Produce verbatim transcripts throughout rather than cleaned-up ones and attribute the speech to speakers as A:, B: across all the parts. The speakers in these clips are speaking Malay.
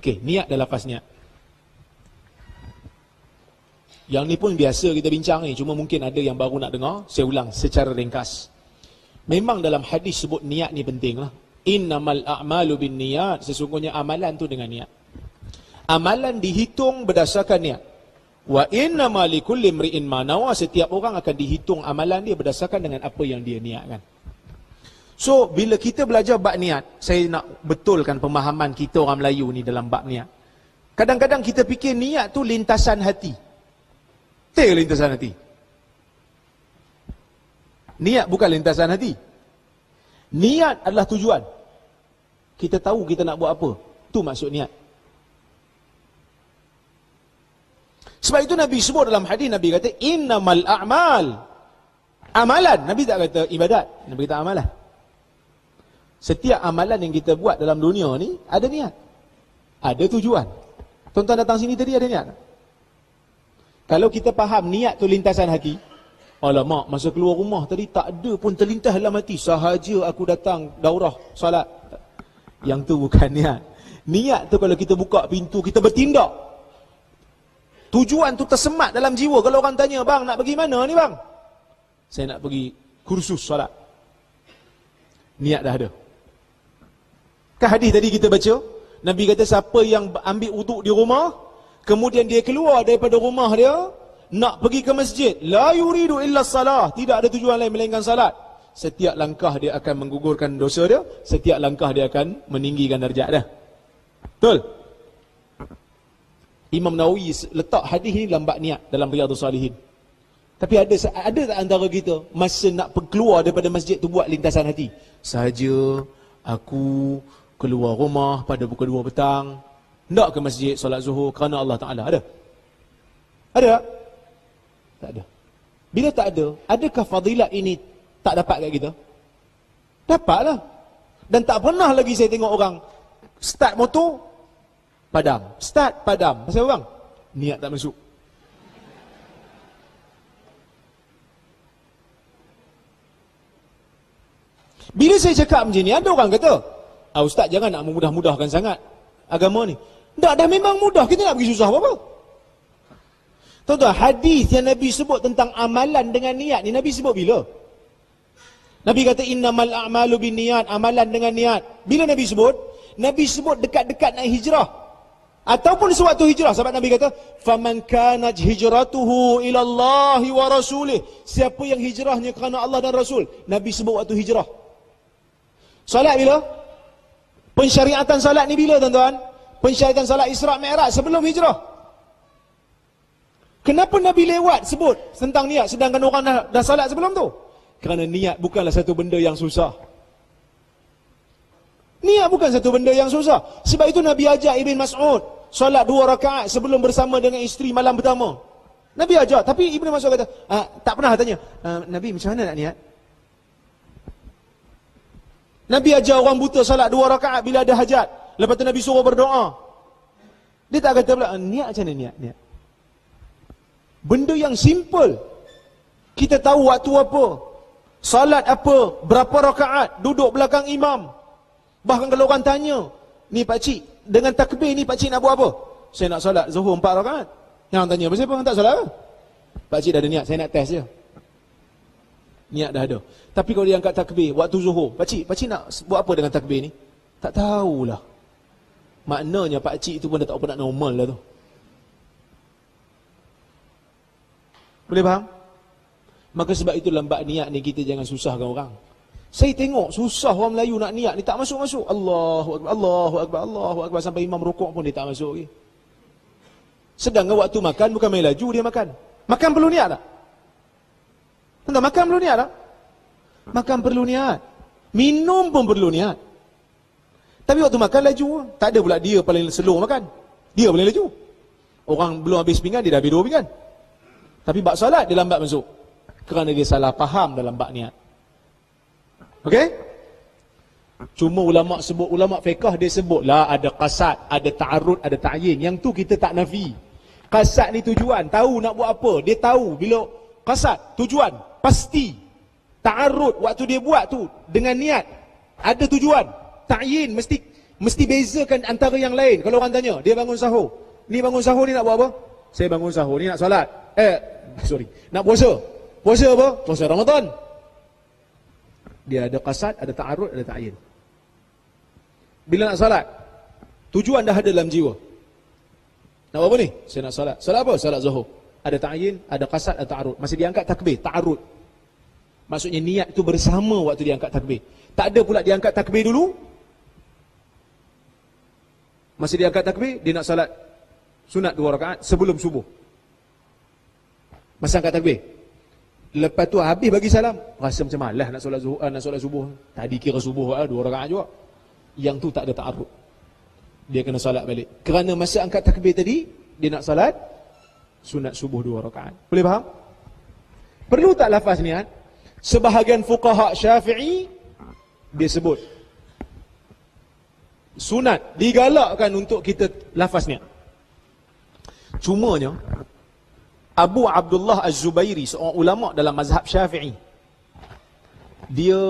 A: Okey, niat dan lafaz niat. Yang ni pun biasa kita bincang ni, cuma mungkin ada yang baru nak dengar. Saya ulang secara ringkas. Memang dalam hadis sebut niat ni penting lah. Innamal a'malu bin niat. Sesungguhnya amalan tu dengan niat. Amalan dihitung berdasarkan niat. Wa innamal likulli imri'in ma nawa. Setiap orang akan dihitung amalan dia berdasarkan dengan apa yang dia niatkan. So, bila kita belajar bab niat, saya nak betulkan pemahaman kita orang Melayu ni dalam bab niat. Kadang-kadang kita fikir niat tu lintasan hati. Betul lintasan hati? Niat bukan lintasan hati. Niat adalah tujuan. Kita tahu kita nak buat apa. Tu maksud niat. Sebab itu Nabi sebut dalam hadis, Nabi kata, innamal a'mal. Amalan. Nabi tak kata ibadat. Nabi kata amalan. Setiap amalan yang kita buat dalam dunia ni, ada niat. Ada tujuan. Tuan-tuan datang sini tadi ada niat. Kalau kita faham niat tu lintasan hati, alamak, masa keluar rumah tadi tak ada pun terlintas dalam hati, sahaja aku datang daurah, salat. Yang tu bukan niat. Niat tu kalau kita buka pintu, kita bertindak. Tujuan tu tersemat dalam jiwa. Kalau orang tanya, bang nak pergi mana ni bang? Saya nak pergi kursus salat. Niat dah ada. Kan hadis tadi kita baca, Nabi kata siapa yang ambil wuduk di rumah, kemudian dia keluar daripada rumah dia, nak pergi ke masjid, la yuridu illa salah, tidak ada tujuan lain melainkan salat. Setiap langkah dia akan menggugurkan dosa dia, setiap langkah dia akan meninggikan darjat dia. Betul? Imam Nawawi letak hadis ni dalam bab niat dalam Riyadhus Salihin. Tapi ada ada tak antara kita masa nak keluar daripada masjid tu buat lintasan hati? Sahaja aku keluar rumah pada pukul dua petang, hendak ke masjid solat zuhur kerana Allah Ta'ala. Ada? Ada tak? Tak ada. Bila tak ada, adakah fadilat ini tak dapat kat kita? Dapatlah. Dan tak pernah lagi saya tengok orang start motor, padam. Start, padam. Pasal orang? Niat tak masuk. Bila saya cakap macam ni, ada orang kata, ah, Ustaz jangan nak memudah-mudahkan sangat agama ni. Tak, dah memang mudah. Kita nak pergi susah apa-apa. Tuan-tuan, hadis yang Nabi sebut tentang amalan dengan niat ni, Nabi sebut bila? Nabi kata, innamal a'malu bin niat, amalan dengan niat. Bila Nabi sebut? Nabi sebut dekat-dekat nak hijrah. Ataupun sewaktu hijrah. Sebab Nabi kata, faman kanat hijratuhu ilallahi wa rasulih. Siapa yang hijrahnya kerana Allah dan Rasul. Nabi sebut waktu hijrah. Salat bila? Pensyariatan salat ni bila tuan-tuan? Pensyariatan salat Isra' Mi'raj sebelum hijrah. Kenapa Nabi lewat sebut tentang niat sedangkan orang dah, dah salat sebelum tu? Kerana niat bukanlah satu benda yang susah. Niat bukan satu benda yang susah. Sebab itu Nabi ajak Ibn Mas'ud salat dua rakaat sebelum bersama dengan isteri malam pertama. Nabi ajak, tapi Ibn Mas'ud kata, ah, tak pernah tanya, ah, Nabi macam mana nak niat? Nabi ajar orang buta salat dua rakaat bila ada hajat. Lepas tu Nabi suruh berdoa. Dia tak kata pula, niat macam mana niat? niat. Benda yang simple. Kita tahu waktu apa, salat apa, berapa rakaat, duduk belakang imam. Bahkan kalau orang tanya, ni pakcik, dengan takbir ni pakcik nak buat apa? Saya nak salat zuhur empat rakaat. Yang orang tanya, pasal apa orang tak salat ke? Pakcik dah ada niat, saya nak test je. Niat dah ada. Tapi kalau dia angkat takbir waktu zuhur, pakcik, pakcik nak buat apa dengan takbir ni? Tak tahulah. Maknanya pakcik tu pun dah tak apa nak normal lah tu. Boleh faham? Maka sebab itu dalam bab niat ni kita jangan susahkan orang. Saya tengok susah orang Melayu nak niat ni tak masuk-masuk. Allahu akbar, Allahu akbar, Allahu akbar sampai imam rukuk pun dia tak masuk lagi. Sedangkan waktu makan bukan main laju dia makan. Makan perlu niat tak? Entah makan perlu niat tak? Makan perlu niat. Minum pun perlu niat. Tapi waktu makan laju, tak ada pula dia paling slow makan. Dia paling laju. Orang belum habis pinggan dia dah habis dua pinggan. Tapi bab salat dia lambat masuk. Kerana dia salah faham dalam bab niat. Okey? Cuma ulama sebut, ulama fiqh dia sebutlah ada qasad, ada ta'arud, ada ta'yin. Yang tu kita tak nafi. Qasad ni tujuan, tahu nak buat apa. Dia tahu bila qasad, tujuan, pasti. Ta'arud, waktu dia buat tu dengan niat, ada tujuan. Ta'yin, mesti Mesti bezakan antara yang lain. Kalau orang tanya, dia bangun sahur. Ni bangun sahur ni nak buat apa? Saya bangun sahur ni nak solat. Eh, sorry. Nak puasa. Puasa apa? Puasa Ramadan. Dia ada qasad, ada ta'arud, ada ta'yin. Bila nak solat, tujuan dah ada dalam jiwa. Nak buat apa ni? Saya nak solat. Solat apa? Solat zuhur. Ada ta'yin, ada qasad, ada ta'arud. Masih diangkat takbir, ta'arud. Maksudnya niat itu bersama waktu diangkat takbir. Tak ada pula diangkat takbir dulu. Masih diangkat takbir, dia nak salat sunat dua rakaat sebelum subuh. Masa angkat takbir. Lepas tu habis bagi salam, rasa macam malas nak solat zuhur, nak solat subuh. Tadi kira subuh ah dua rakaat juga. Yang tu tak ada ta'arud. Dia kena salat balik. Kerana masa angkat takbir tadi, dia nak salat sunat subuh dua rakaat. Boleh faham? Perlu tak lafaz niat? Sebahagian fuqaha Syafi'i dia sebut sunat digalakkan untuk kita lafaz niat. Cumanya Abu Abdullah Az-Zubairi, seorang ulama dalam mazhab Syafi'i, dia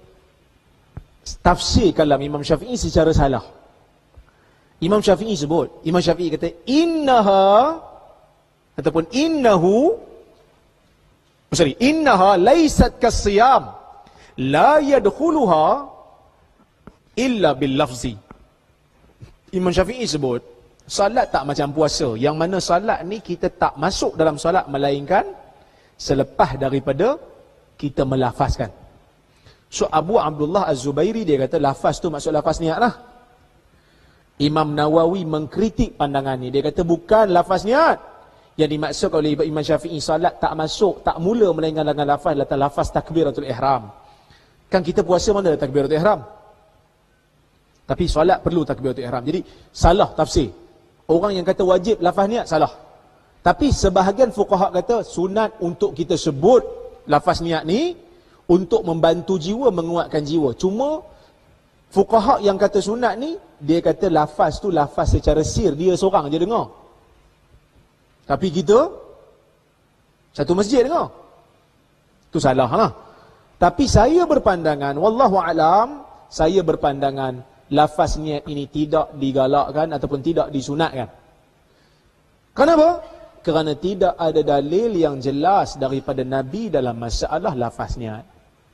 A: tafsir kalam Imam Syafi'i secara salah. Imam Syafi'i sebut, Imam Syafi'i kata innaha ataupun innahu sorry, innaha laysat kasiyam la yadkhuluha illa bil lafzi. Imam Syafi'i sebut, salat tak macam puasa, yang mana salat ni kita tak masuk dalam salat melainkan selepas daripada kita melafazkan. So Abu Abdullah Az-Zubairi dia kata lafaz tu maksud lafaz niat lah. Imam Nawawi mengkritik pandangan ni, dia kata bukan lafaz niat. Yang dimaksud oleh Imam Syafi'i, salat tak masuk, tak mula melainkan dengan lafaz, letak lafaz takbiratul ihram. Kan kita puasa mana ada takbiratul ihram? Tapi solat perlu takbiratul ihram. Jadi salah tafsir. Orang yang kata wajib lafaz niat salah. Tapi sebahagian fuqaha kata sunat untuk kita sebut lafaz niat ni untuk membantu jiwa, menguatkan jiwa. Cuma fuqaha yang kata sunat ni, dia kata lafaz tu lafaz secara sir, dia seorang je dengar. Tapi kita satu masjid dengar. Tu salah lah. Tapi saya berpandangan, wallahu alam, saya berpandangan lafaz niat ini tidak digalakkan ataupun tidak disunatkan. Kenapa? Kerana tidak ada dalil yang jelas daripada Nabi dalam masalah lafaz niat.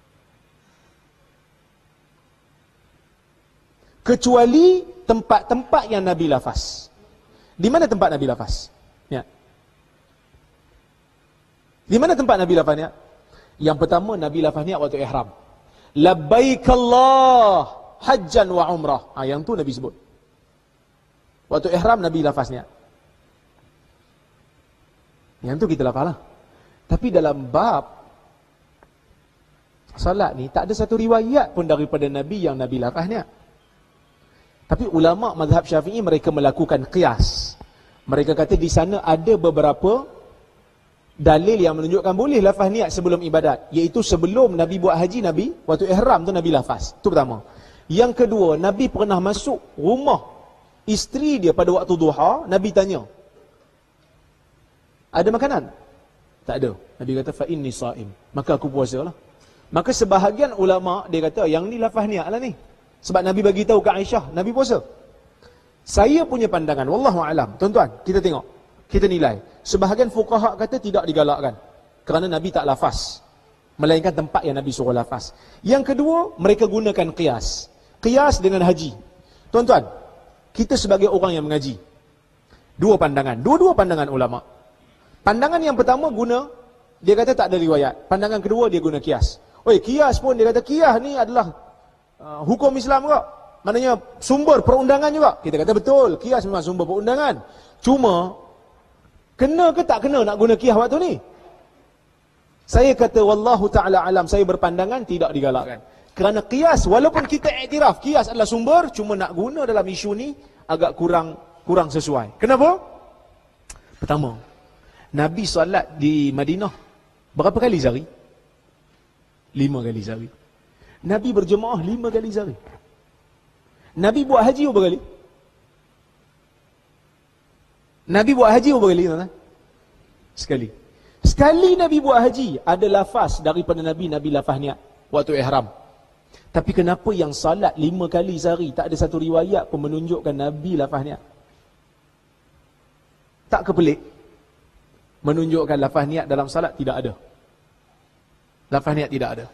A: Kecuali tempat-tempat yang Nabi lafaz. Di mana tempat Nabi lafaz? Niat. Di mana tempat Nabi lafaz niat? Yang pertama, Nabi lafaz niat waktu ihram. Labbaik Allah hajjan wa umrah. Ha, yang tu Nabi sebut. Waktu ihram Nabi lafaz niat. Yang tu kita lafaz lah. Tapi dalam bab salat ni tak ada satu riwayat pun daripada Nabi yang Nabi lafaz niat. Tapi ulama mazhab Syafi'i mereka melakukan qiyas. Mereka kata di sana ada beberapa dalil yang menunjukkan boleh lafaz niat sebelum ibadat. Iaitu sebelum Nabi buat haji, Nabi waktu ihram tu Nabi lafaz. Itu pertama. Yang kedua, Nabi pernah masuk rumah isteri dia pada waktu duha. Nabi tanya, ada makanan? Tak ada. Nabi kata, fa inni saim, maka aku puasa lah. Maka sebahagian ulama dia kata, yang ni lafaz niat lah ni. Sebab Nabi bagi tahu ke Aisyah, Nabi puasa. Saya punya pandangan, wallahu alam. Tuan-tuan, kita tengok, kita nilai. Sebahagian fuqaha kata tidak digalakkan kerana Nabi tak lafaz, melainkan tempat yang Nabi suruh lafaz. Yang kedua, mereka gunakan qiyas. Qiyas dengan haji. Tuan-tuan, kita sebagai orang yang mengaji, dua pandangan, dua-dua pandangan ulama. Pandangan yang pertama guna, dia kata tak ada riwayat. Pandangan kedua dia guna qiyas. Oi, qiyas pun dia kata qiyas ni adalah uh, hukum Islam juga. Maknanya sumber perundangan juga. Kita kata betul, qiyas memang sumber perundangan. Cuma kena ke tak kena nak guna qiyas waktu ni? Saya kata wallahu taala alam, saya berpandangan tidak digalakkan. Kerana qiyas, walaupun kita iktiraf qiyas adalah sumber, cuma nak guna dalam isu ni agak kurang kurang sesuai. Kenapa? Pertama, Nabi solat di Madinah berapa kali sehari? Lima kali sehari. Nabi berjemaah lima kali sehari. Nabi buat haji berapa kali? Nabi buat haji berapa kali? Sekali. Sekali Nabi buat haji, ada lafaz daripada Nabi, Nabi lafaz niat waktu ihram. Tapi kenapa yang salat lima kali sehari tak ada satu riwayat pun menunjukkan Nabi lafaz niat? Tak kepelik? Menunjukkan lafaz niat dalam salat tidak ada. Lafaz niat tidak ada.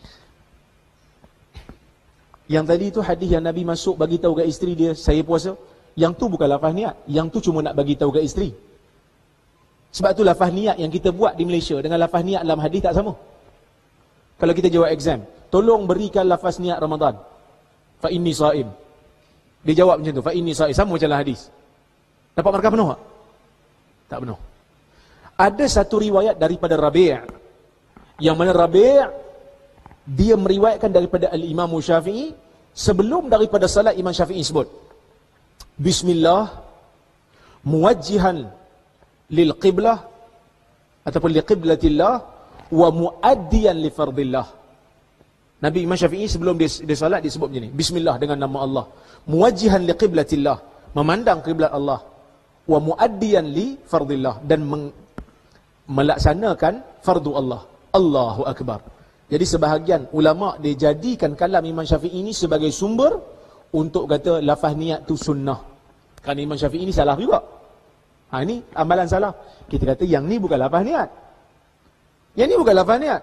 A: Yang tadi itu hadis yang Nabi masuk bagi tahu ke isteri dia, saya puasa. Yang tu bukan lafaz niat. Yang tu cuma nak bagi tahu ke isteri. Sebab tu lafaz niat yang kita buat di Malaysia dengan lafaz niat dalam hadis tak sama. Kalau kita jawab exam, tolong berikan lafaz niat Ramadan. Fa inni saim. Dia jawab macam tu, fa inni saim. Sama macam hadis. Dapat markah penuh tak? Tak penuh. Ada satu riwayat daripada Rabi'. Yang mana Rabi' dia meriwayatkan daripada Al-Imam Syafi'i sebelum daripada salat Imam Syafi'i sebut Bismillah muwajjihan lil qiblah ataupun li qiblatillah wa muaddiyan li fardillah. Nabi Imam Syafi'i sebelum dia, dia salat dia sebut macam ni, Bismillah dengan nama Allah, muwajjihan li qiblatillah, memandang kiblat Allah, wa muaddiyan li fardillah, dan meng, melaksanakan fardu Allah. Allahu Akbar. Jadi sebahagian ulama' dia jadikan kalam Imam Syafi'i ini sebagai sumber untuk kata lafaz niat tu sunnah. Kerana Imam Syafi'i ini salah juga. Ha, ini amalan salah. Kita kata yang ni bukan lafaz niat. Yang ni bukan lafaz niat.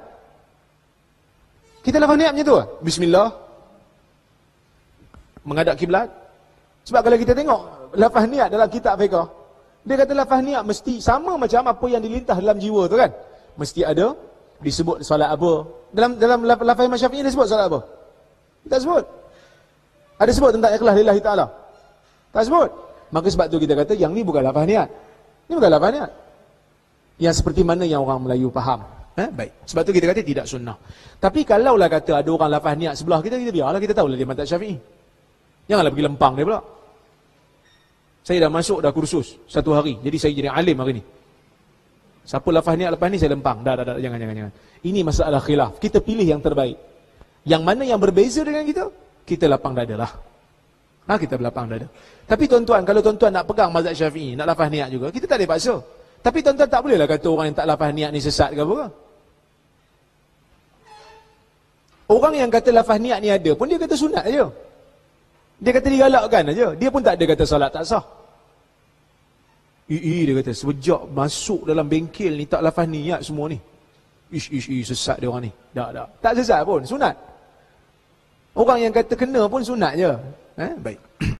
A: Kita lafaz niat macam tu. Bismillah. Menghadap kiblat. Sebab kalau kita tengok lafaz niat dalam kitab fiqh, dia kata lafaz niat mesti sama macam apa yang dilintas dalam jiwa tu kan. Mesti ada disebut solat apa. Dalam dalam lafaz Imam Syafi'i dia sebut solat apa? Tak sebut. Ada sebut tentang ikhlas lillahi ta'ala? Tak sebut. Maka sebab tu kita kata yang ni bukan lafaz niat. Ni bukan lafaz niat. Yang seperti mana yang orang Melayu faham. Eh? Baik. Sebab tu kita kata tidak sunnah. Tapi kalaulah kata ada orang lafaz niat sebelah kita, kita biarlah, kita tahulah dia mazhab Syafi'i. Janganlah pergi lempang dia pula. Saya dah masuk dah kursus satu hari. Jadi saya jadi alim hari ni. Siapa lafaz niat lepas ni saya lempang. Dah, dah, dah, jangan, jangan, jangan. Ini masalah khilaf. Kita pilih yang terbaik. Yang mana yang berbeza dengan kita, kita lapang dada lah. Ha, kita berlapang dada. Tapi tuan-tuan, kalau tuan-tuan nak pegang mazhab Syafi'i, nak lafaz niat juga, kita tak boleh paksa. Tapi tuan-tuan tak bolehlah kata orang yang tak lafaz niat ni sesat ke apa. Orang yang kata lafaz niat ni ada pun dia kata sunat aja. Dia kata digalakkan aja. Dia pun tak ada kata salat tak sah. Ii, dia kata sejak masuk dalam bengkel ni tak lafaz niat semua ni. Ish, ish, ish, sesat dia orang ni. Tak, tak. Tak sesat pun, sunat. Orang yang kata kena pun sunat je. Eh, baik.